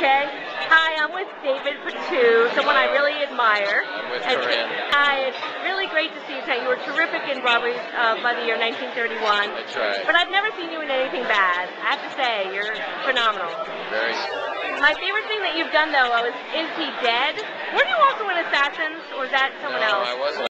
Okay. Hi, I'm with David Pittu, someone I really admire. I'm with Corinne. Hi, it's really great to see you tonight. You were terrific in Broadway by the year 1931. That's right. But I've never seen you in anything bad. I have to say, you're phenomenal. Very. My favorite thing that you've done, though, is He Dead? Weren't you also in Assassins, or is that someone else? No, I wasn't.